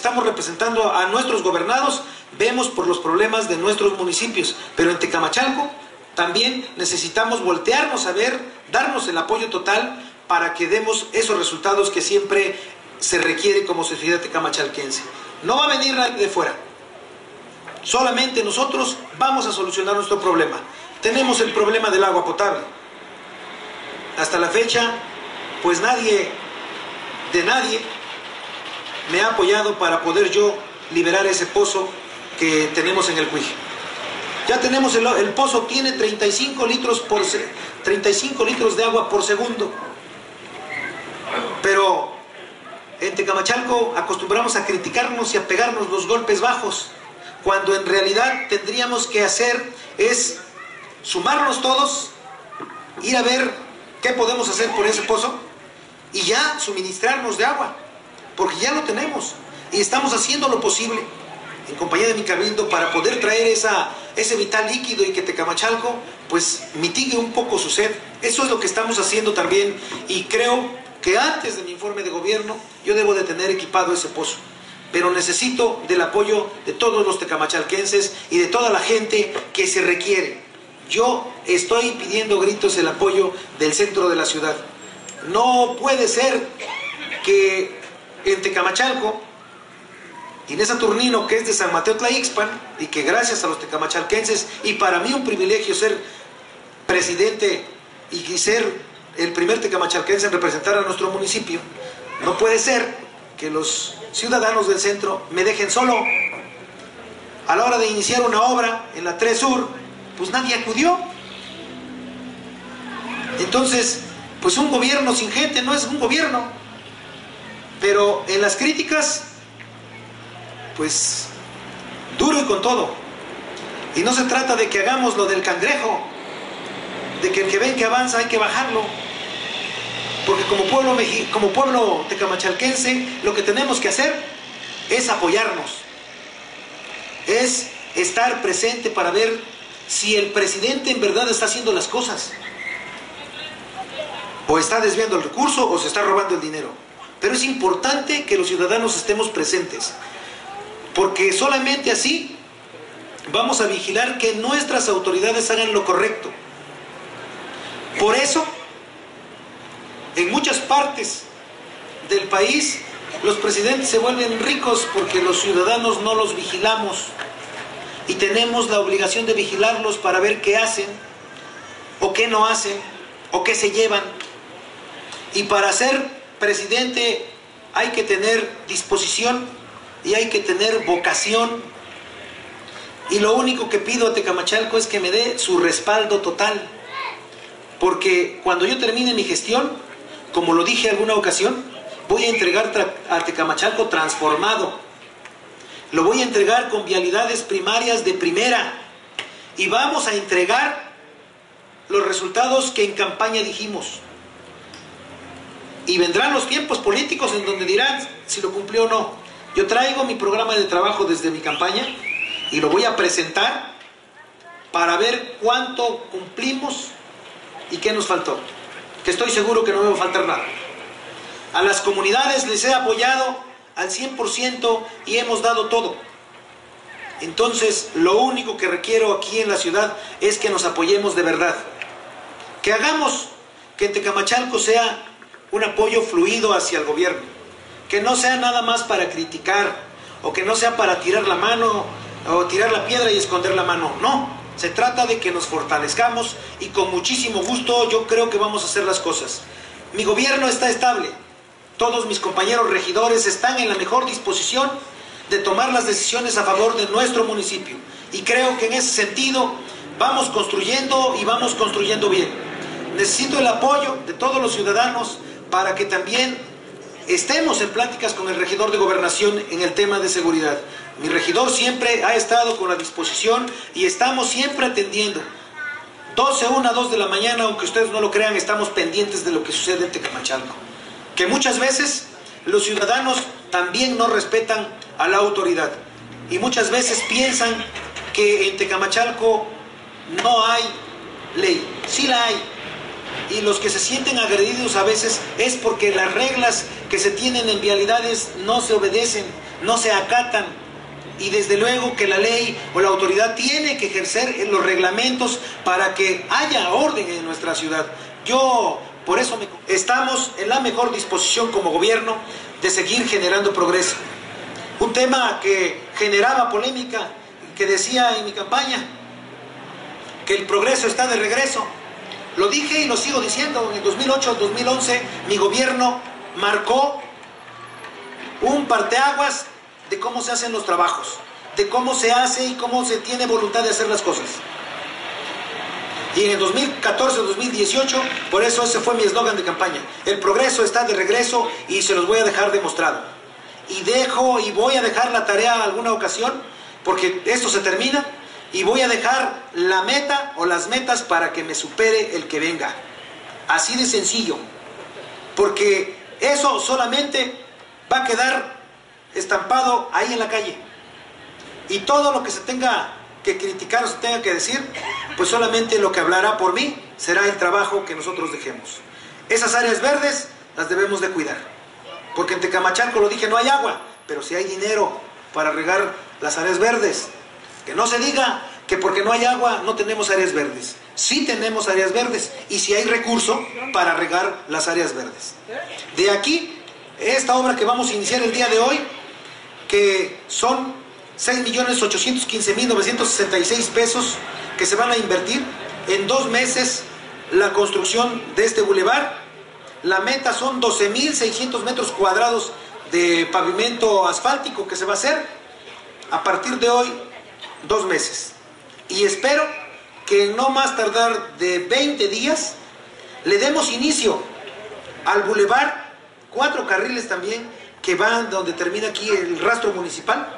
estamos representando a nuestros gobernados, vemos por los problemas de nuestros municipios, pero en Tecamachalco también necesitamos voltearnos a ver, darnos el apoyo total para que demos esos resultados que siempre se requiere como sociedad tecamachalquense. No va a venir nadie de fuera, solamente nosotros vamos a solucionar nuestro problema. Tenemos el problema del agua potable. Hasta la fecha, pues nadie me ha apoyado para poder yo liberar ese pozo que tenemos en el Cuije. Ya tenemos el pozo, tiene 35 litros de agua por segundo. Pero en Tecamachalco acostumbramos a criticarnos y a pegarnos los golpes bajos, cuando en realidad tendríamos que hacer es sumarnos todos, ir a ver qué podemos hacer por ese pozo y ya suministrarnos de agua, porque ya lo tenemos y estamos haciendo lo posible en compañía de mi cabildo para poder traer ese vital líquido y que Tecamachalco pues mitigue un poco su sed. Eso es lo que estamos haciendo también, y creo que antes de mi informe de gobierno yo debo de tener equipado ese pozo, pero necesito del apoyo de todos los tecamachalquenses y de toda la gente que se requiere. Yo estoy pidiendo gritos el apoyo del centro de la ciudad. No puede ser que en Tecamachalco, Inés Saturnino, que es de San Mateo Tlaixpan, y que gracias a los tecamachalquenses, y para mí un privilegio ser presidente y ser el primer tecamachalquense en representar a nuestro municipio, no puede ser que los ciudadanos del centro me dejen solo. A la hora de iniciar una obra en la 3 Sur, pues nadie acudió. Entonces, pues un gobierno sin gente no es un gobierno. Pero en las críticas, pues duro y con todo. Y no se trata de que hagamos lo del cangrejo, de que el que ven que avanza hay que bajarlo. Porque como pueblo tecamachalquense, lo que tenemos que hacer es apoyarnos, es estar presente para ver si el presidente en verdad está haciendo las cosas, o está desviando el recurso, o se está robando el dinero. Pero es importante que los ciudadanos estemos presentes, porque solamente así vamos a vigilar que nuestras autoridades hagan lo correcto. Por eso, en muchas partes del país, los presidentes se vuelven ricos porque los ciudadanos no los vigilamos, y tenemos la obligación de vigilarlos para ver qué hacen, o qué no hacen, o qué se llevan. Y para ser presidente hay que tener disposición y hay que tener vocación. Y lo único que pido a Tecamachalco es que me dé su respaldo total, porque cuando yo termine mi gestión, como lo dije en alguna ocasión, voy a entregar a Tecamachalco transformado. Lo voy a entregar con vialidades primarias de primera, y vamos a entregar los resultados que en campaña dijimos. Y vendrán los tiempos políticos en donde dirán si lo cumplió o no. Yo traigo mi programa de trabajo desde mi campaña y lo voy a presentar para ver cuánto cumplimos y qué nos faltó, que estoy seguro que no me va a faltar nada. A las comunidades les he apoyado al 100% y hemos dado todo. Entonces, lo único que requiero aquí en la ciudad es que nos apoyemos de verdad. Que hagamos que en Tecamachalco sea un apoyo fluido hacia el gobierno. Que no sea nada más para criticar, o que no sea para tirar la mano, o tirar la piedra y esconder la mano. No, se trata de que nos fortalezcamos, y con muchísimo gusto yo creo que vamos a hacer las cosas. Mi gobierno está estable. Todos mis compañeros regidores están en la mejor disposición de tomar las decisiones a favor de nuestro municipio. Y creo que en ese sentido vamos construyendo, y vamos construyendo bien. Necesito el apoyo de todos los ciudadanos para que también estemos en pláticas con el regidor de Gobernación en el tema de seguridad. Mi regidor siempre ha estado con la disposición y estamos siempre atendiendo. 12, 1, 2 de la mañana, aunque ustedes no lo crean, estamos pendientes de lo que sucede en Tecamachalco. Que muchas veces los ciudadanos también no respetan a la autoridad, y muchas veces piensan que en Tecamachalco no hay ley. Sí la hay, y los que se sienten agredidos a veces es porque las reglas que se tienen en vialidades no se obedecen, no se acatan. Y desde luego que la ley o la autoridad tiene que ejercer los reglamentos para que haya orden en nuestra ciudad. Por eso estamos en la mejor disposición como gobierno de seguir generando progreso. Un tema que generaba polémica, que decía en mi campaña, que el progreso está de regreso. Lo dije y lo sigo diciendo. En el 2008 al 2011 mi gobierno marcó un parteaguas de cómo se hacen los trabajos, de cómo se hace y cómo se tiene voluntad de hacer las cosas. Y en el 2014-2018, por eso ese fue mi eslogan de campaña: el progreso está de regreso, y se los voy a dejar demostrado. Y voy a dejar la tarea alguna ocasión, porque esto se termina, y voy a dejar la meta o las metas para que me supere el que venga. Así de sencillo. Porque eso solamente va a quedar estampado ahí en la calle. Y todo lo que se tenga que criticar o se tenga que decir, pues solamente lo que hablará por mí será el trabajo que nosotros dejemos. Esas áreas verdes las debemos de cuidar. Porque en Tecamachalco, lo dije, no hay agua, pero sí hay dinero para regar las áreas verdes. Que no se diga que porque no hay agua no tenemos áreas verdes. Sí tenemos áreas verdes, y sí hay recurso para regar las áreas verdes. De aquí, esta obra que vamos a iniciar el día de hoy, que son 6.815.966 pesos que se van a invertir en 2 meses la construcción de este bulevar. La meta son 12.600 metros cuadrados de pavimento asfáltico que se va a hacer a partir de hoy, 2 meses. Y espero que no más tardar de 20 días le demos inicio al bulevar, 4 carriles también, que van donde termina aquí el rastro municipal,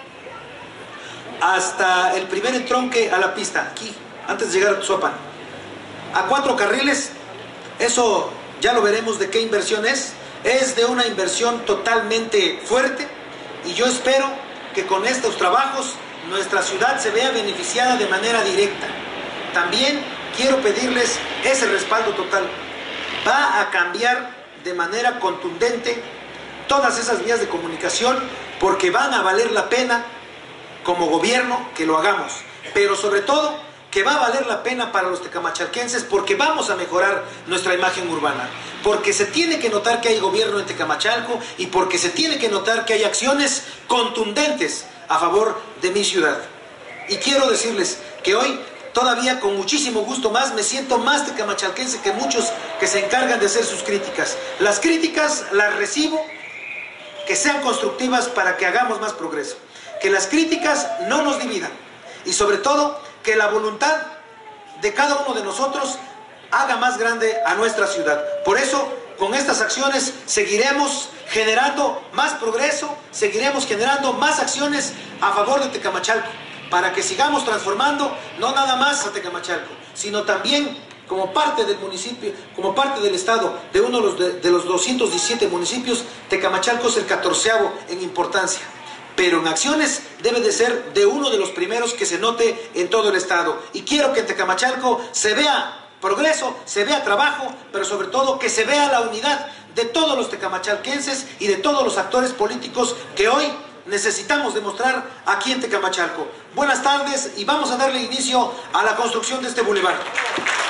hasta el primer entronque a la pista, aquí, antes de llegar a Tzopan. A 4 carriles, eso ya lo veremos de qué inversión es. Es de una inversión totalmente fuerte, y yo espero que con estos trabajos nuestra ciudad se vea beneficiada de manera directa. También quiero pedirles ese respaldo total. Va a cambiar de manera contundente todas esas vías de comunicación, porque van a valer la pena como gobierno que lo hagamos, pero sobre todo que va a valer la pena para los tecamachalquenses, porque vamos a mejorar nuestra imagen urbana, porque se tiene que notar que hay gobierno en Tecamachalco, y porque se tiene que notar que hay acciones contundentes a favor de mi ciudad. Y quiero decirles que hoy, todavía con muchísimo gusto más, me siento más tecamachalquense que muchos que se encargan de hacer sus críticas. Las críticas las recibo, que sean constructivas para que hagamos más progreso. Que las críticas no nos dividan, y sobre todo que la voluntad de cada uno de nosotros haga más grande a nuestra ciudad. Por eso, con estas acciones seguiremos generando más progreso, seguiremos generando más acciones a favor de Tecamachalco, para que sigamos transformando no nada más a Tecamachalco, sino también como parte del municipio, como parte del estado, de uno de los 217 municipios. Tecamachalco es el 14º en importancia, pero en acciones debe de ser de uno de los primeros que se note en todo el estado. Y quiero que en Tecamachalco se vea progreso, se vea trabajo, pero sobre todo que se vea la unidad de todos los tecamachalquenses y de todos los actores políticos que hoy necesitamos demostrar aquí en Tecamachalco. Buenas tardes, y vamos a darle inicio a la construcción de este bulevar.